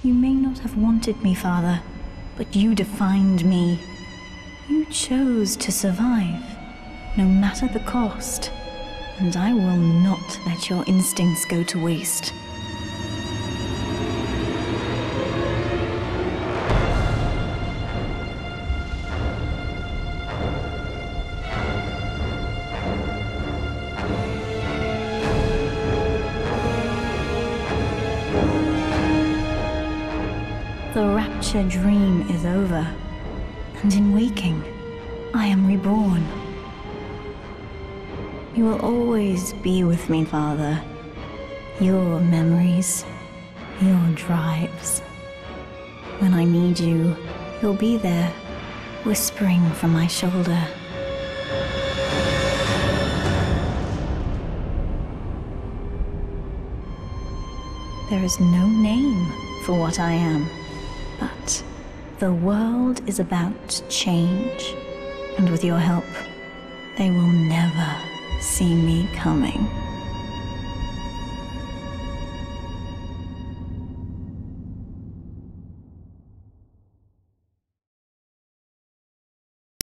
You may not have wanted me, Father, but you defined me. You chose to survive, no matter the cost, and I will not let your instincts go to waste. The rapture dream is over, and in waking, I am reborn. You will always be with me, Father. Your memories, your drives. When I need you, you'll be there, whispering from my shoulder. There is no name for what I am. But the world is about to change, and with your help, they will never see me coming.